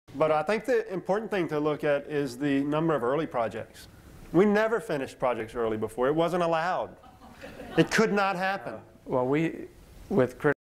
But I think the important thing to look at is the number of early projects. We never finished projects early before. It wasn't allowed. It could not happen. Well, with